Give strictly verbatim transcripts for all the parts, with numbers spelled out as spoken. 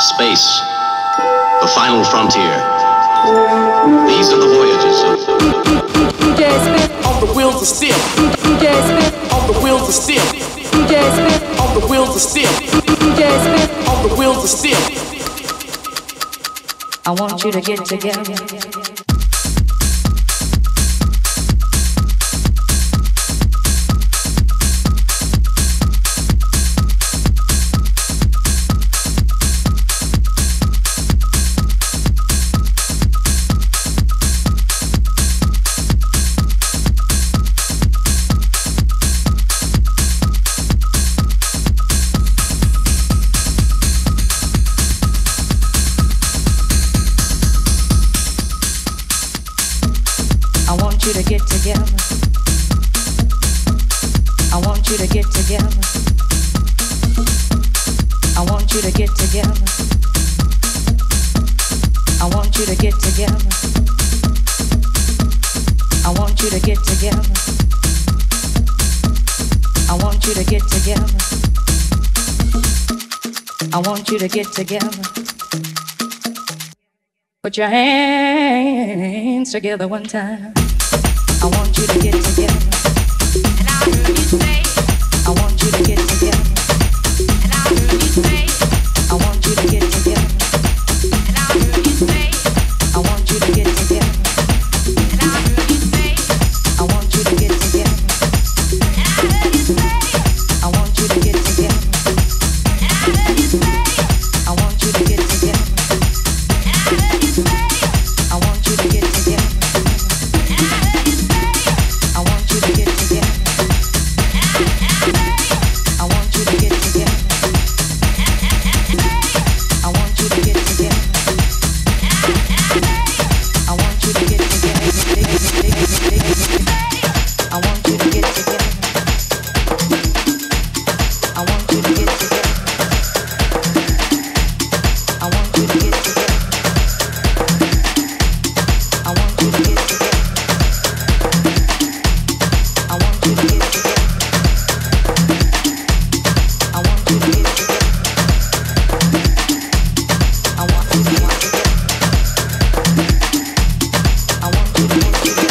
Space, the final frontier. These are the voyages of D J Smith on the wheels of steel. D J Smith on the wheels of steel. D J Smith on the wheels of steel. D J Smith on the wheels of steel. I want you to get together. To get together, I want you to get together. I want you to get together. I want you to get together. I want you to get together. I want you to get together. I want you to get together. Put your hands together one time. I want you to get together. And I heard you say, I want you to get together. And I heard you say, I want you to get together. And I heard you say, I want you to get together. And I heard you say, I want you to get together. And I heard you say, I want you to get together. And I heard you say, I want you to get together. And I heard you say, I want you to get together. I want you to get together. I want you to get together. I want you to get together. I want you to get together. I want you to get together. I want you to get together. I want you to get together. I want you to get together. I want you to get together. I want you to get together. I want you to get together. I want you to get together.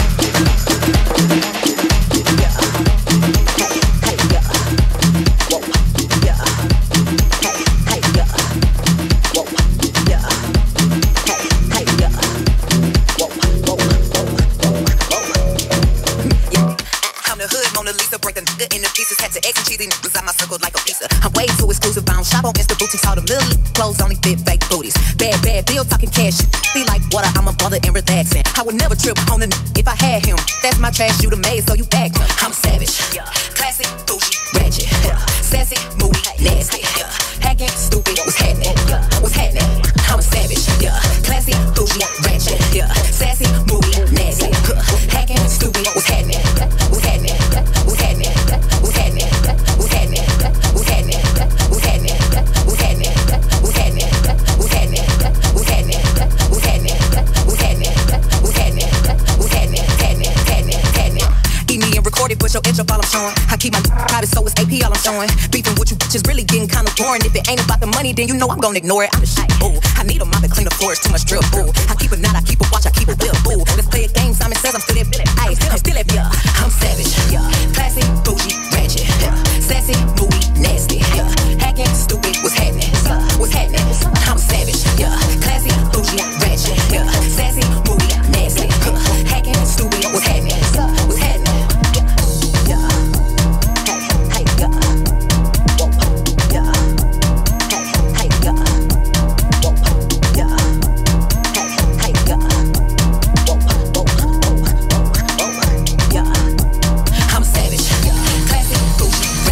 Shop on Insta boutiques, all the little clothes only fit fake booties. Bad, bad bill talking cash. Be like water, I'm a brother and relaxing. I would never trip on a n- if I had him. That's my trash, you the maid, so you back. I'm savage, yeah. Classy, bougie, ratchet, yeah. Sassy, moody, nasty, yeah. Hacking, stupid, what's happening? Yeah. What's happening? I'm a savage, yeah. Classy, bougie, ratchet, yeah. Sassy, moody, nasty, yeah. Hacking, stupid, what's happening? What's happening? What's happening? What's happening? What's happening? What's happening? What's happening? What's happening? What's happening? What's happening? What's happening? What's happening? What's happening? What's happening? What's happening? Happening? Happening? Happening? Eat me and record it, put your intro all I'm showing. I keep my private, so it's A P all I'm showing. Beefing with you bitches really getting kind of boring. If it ain't about the money, then you know I'm gonna ignore it. I'm the shit, ooh. I need a mop to clean the floors, too much drip, ooh. I keep a knot, I keep a watch, I keep a whip, ooh. Let's play a game, Simon says I'm still at Ay, I'm still at yeah. I'm savage, yeah. Classy, bougie, ratchet, yeah. Sassy, moody, nasty, yeah. Hacking, stupid, what's happening? What's happening? I'm savage, yeah. Classy, bougie, ratchet, yeah. Sassy, moody, nasty, yeah. Hacking, stupid, what's happening? What's happening? Yeah. Hey, hey, yeah. Whoa, yeah. Hey, hey, yeah. Whoa, yeah. Hey, hey, yeah. Whoa, whoa, whoa, whoa, whoa, yeah. I'm savage, yeah. Classy, bougie,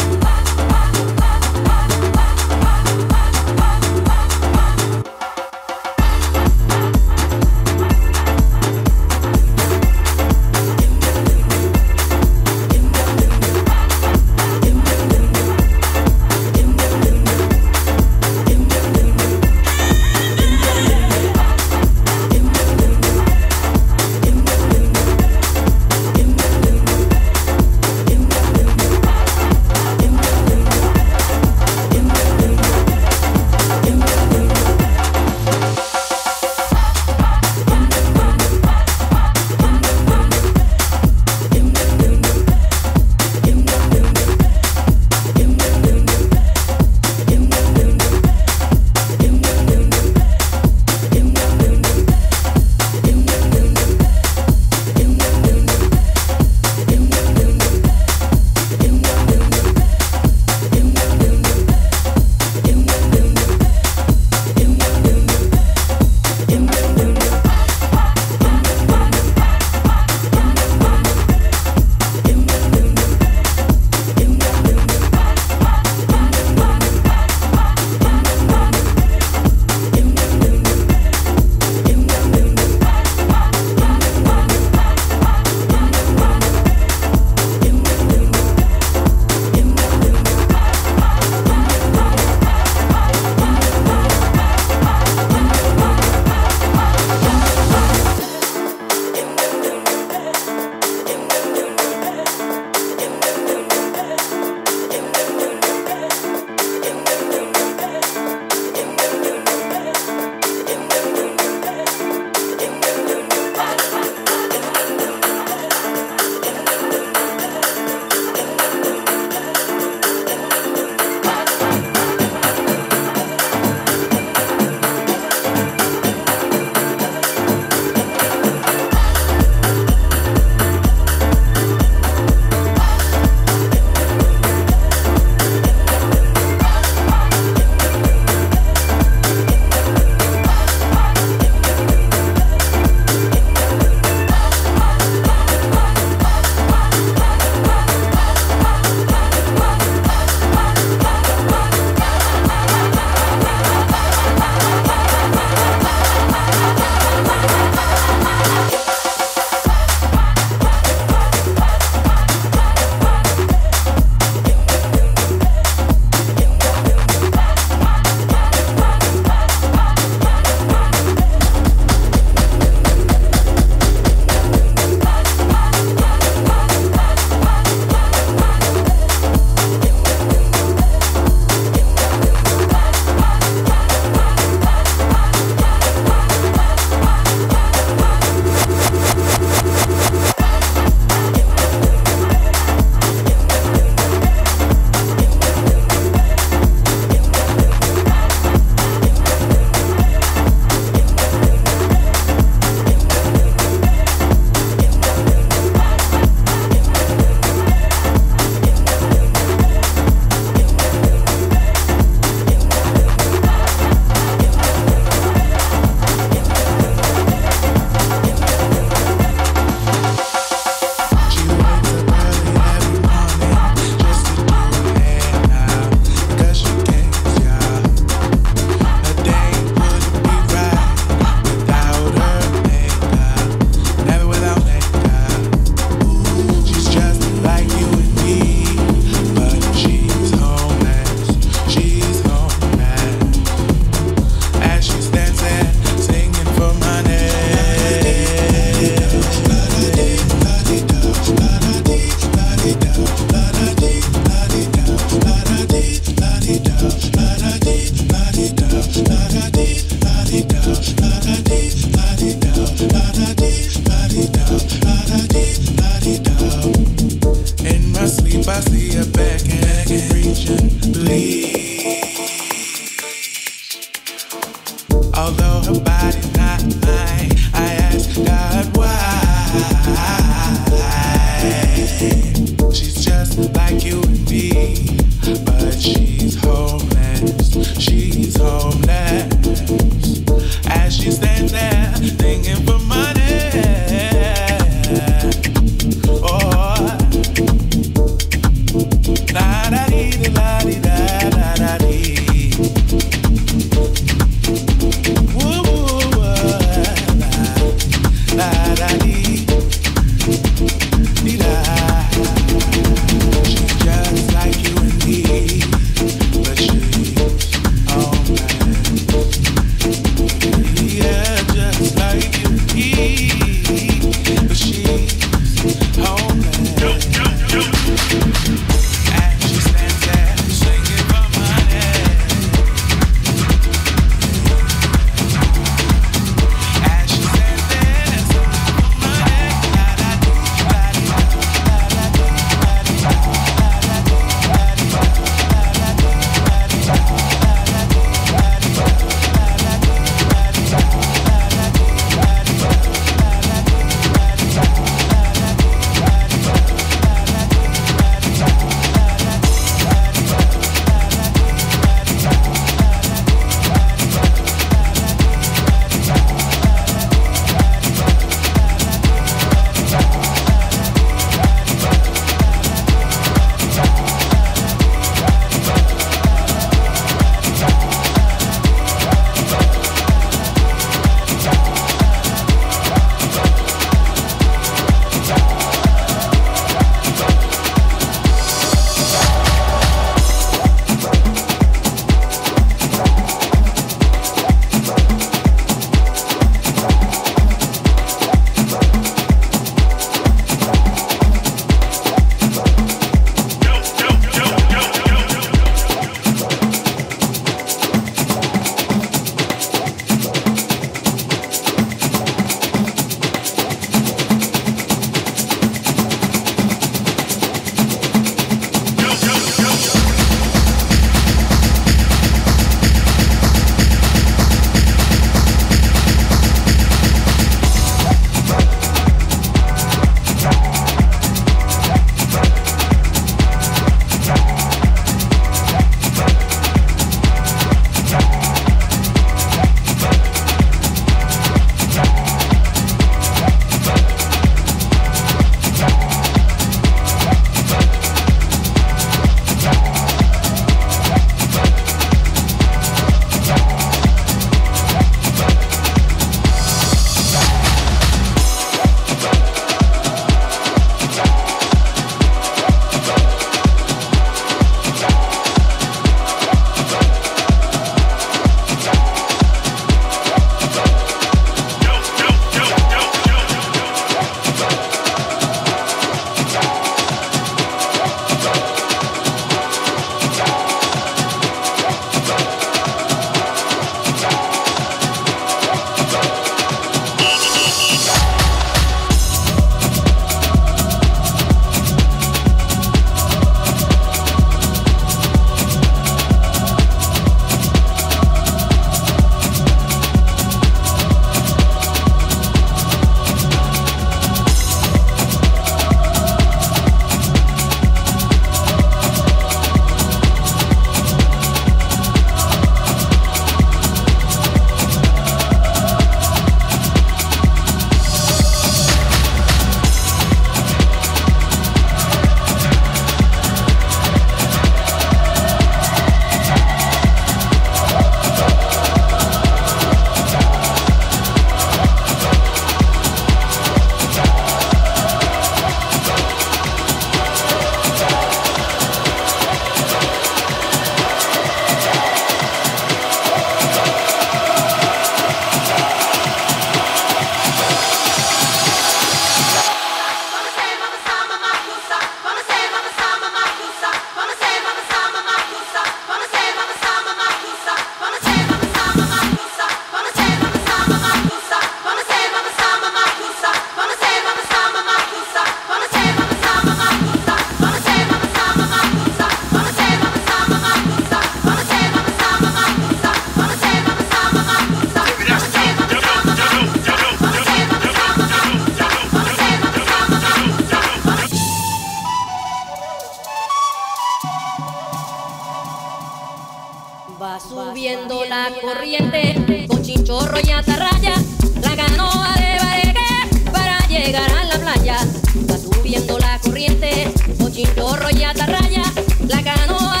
Va subiendo la corriente con chinchorro y atarraya, la canoa de Bareque para llegar a la playa. Va subiendo la corriente con chinchorro y atarraya, la canoa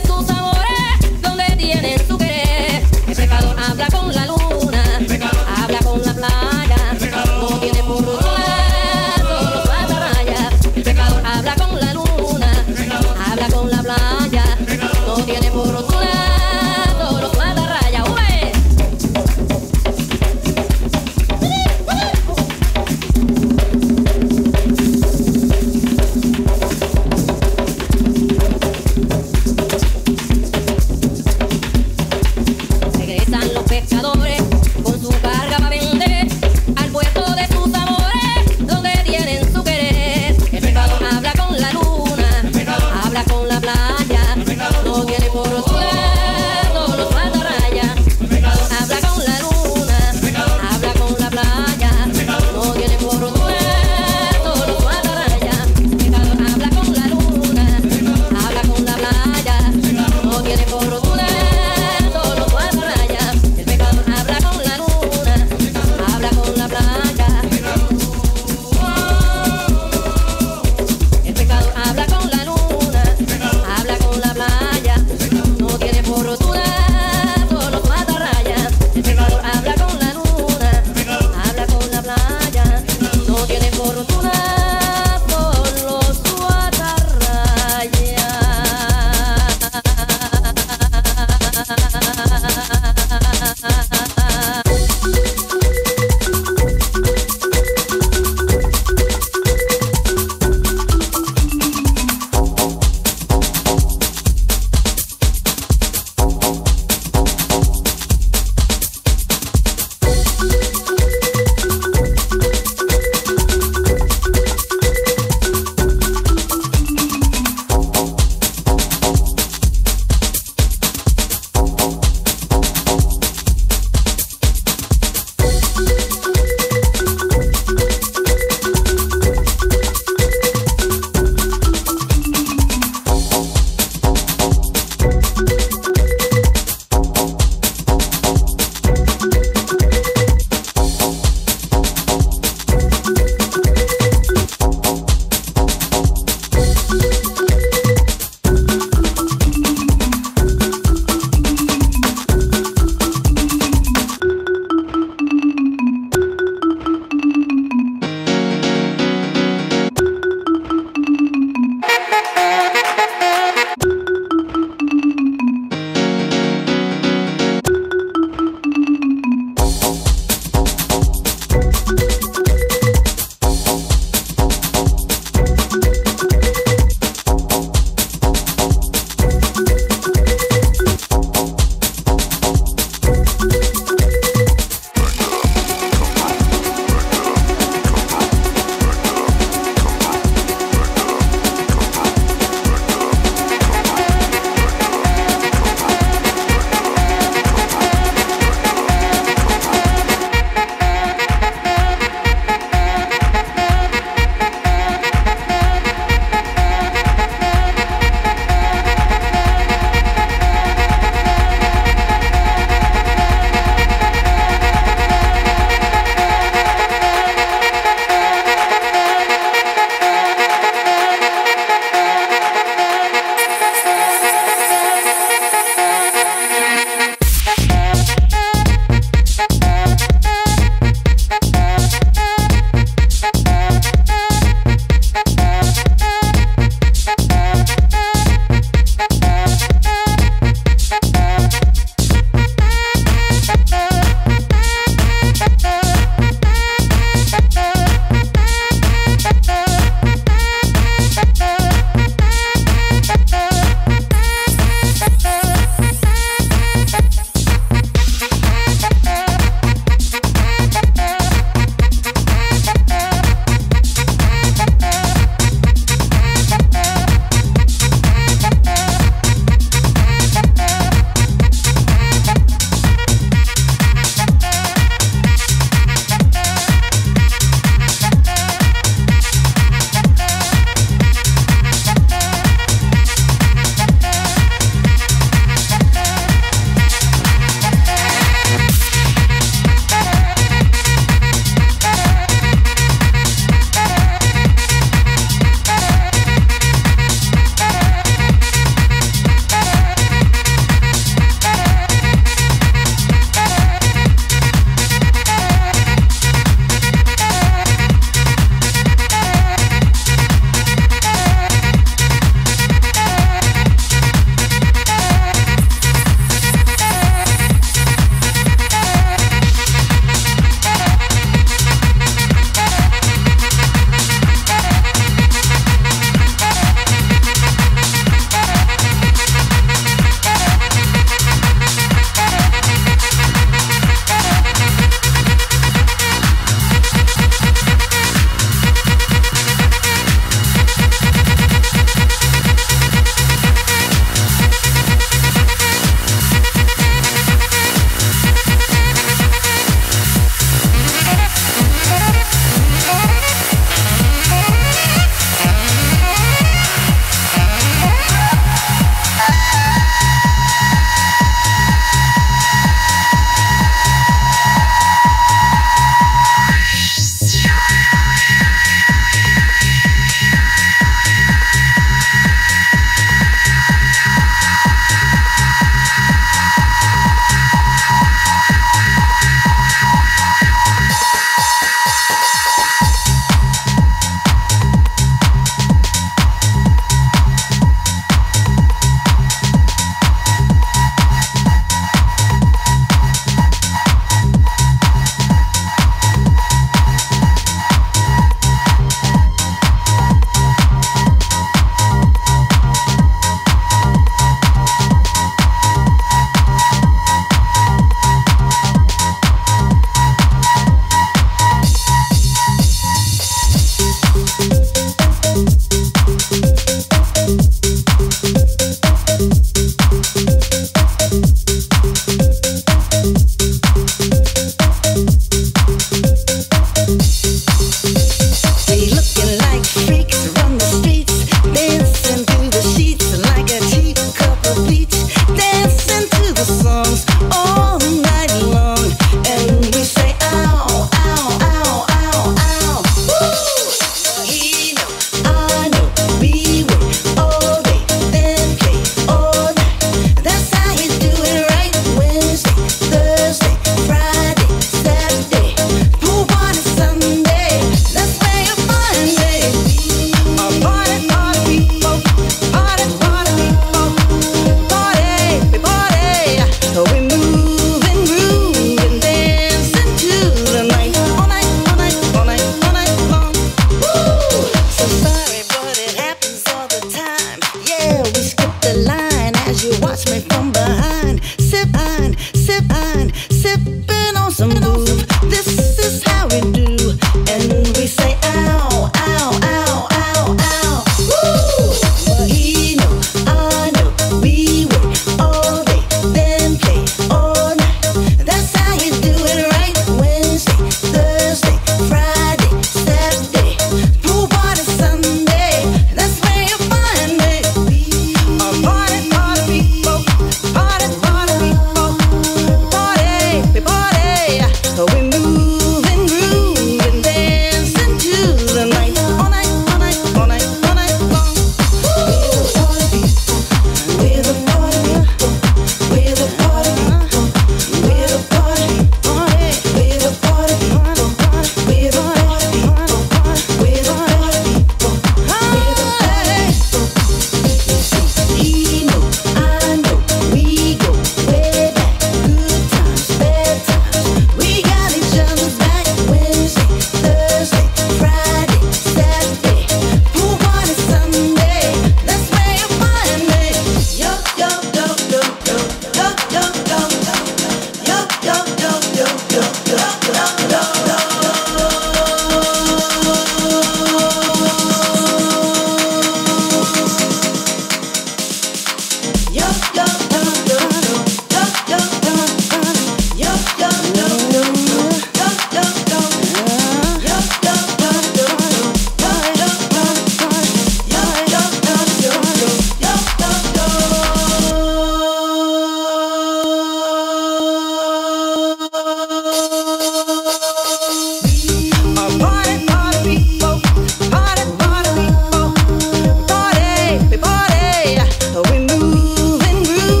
We party, we party, we move and groove.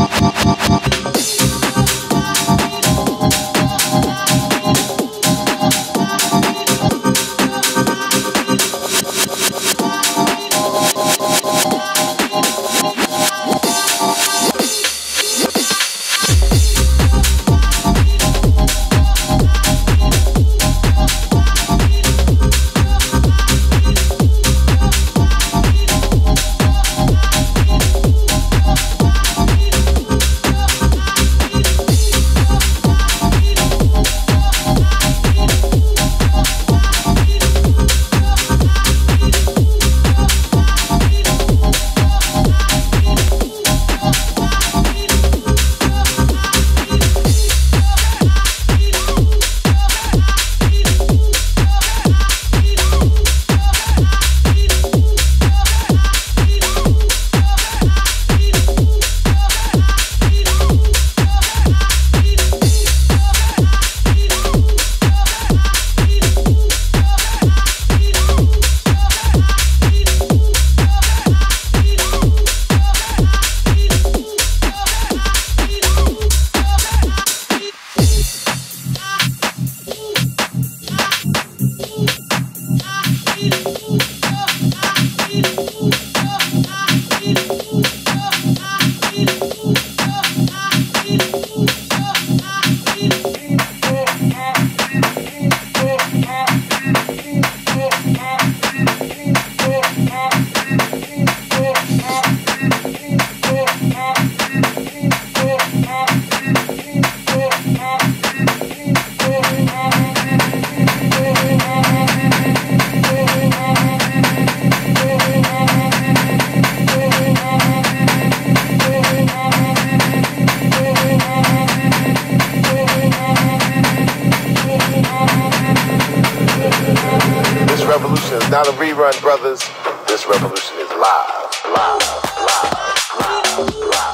Not a rerun, brothers. This revolution is live, live, live, live, live.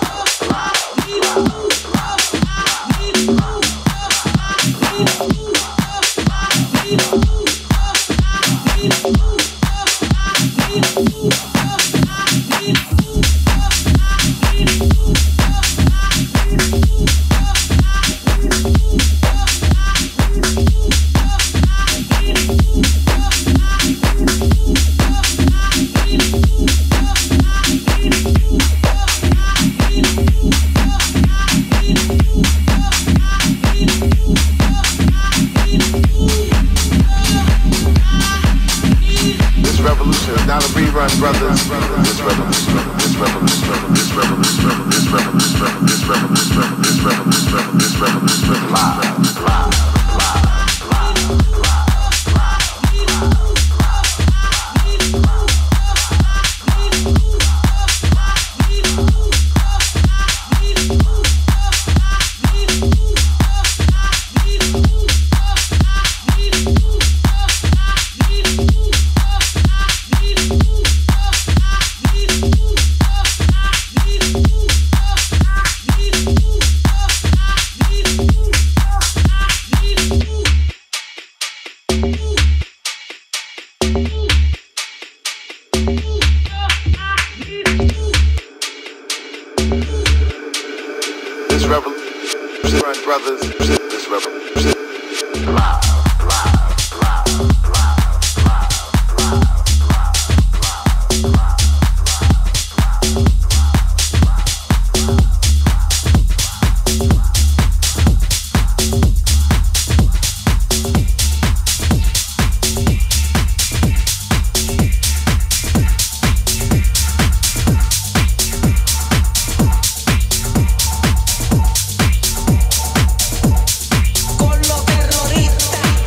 Brothers, this revolution, this revolution, this revolution, this revolution, this revolution, this revolution, this revolution, live, live, live, live, live. Brothers, this revolution, live. Con los terroristas.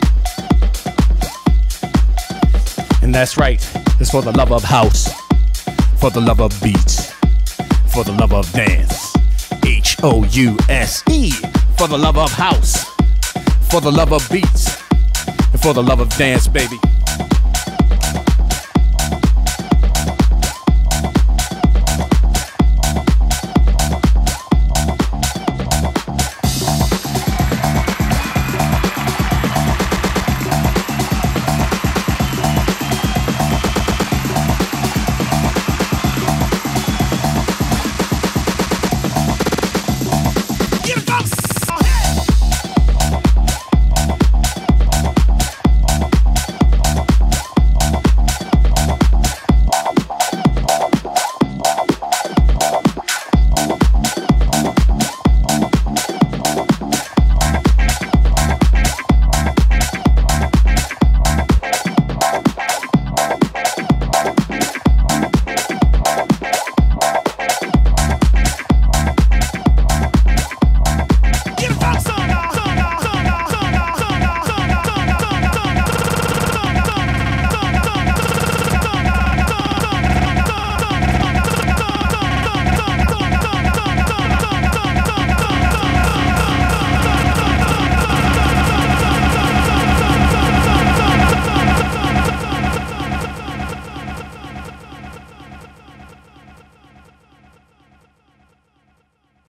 And that's right, it's for the love of house, for the love of beats, for the love of dance. H O U S E, for the love of house, for the love of beats, and for the love of dance, baby.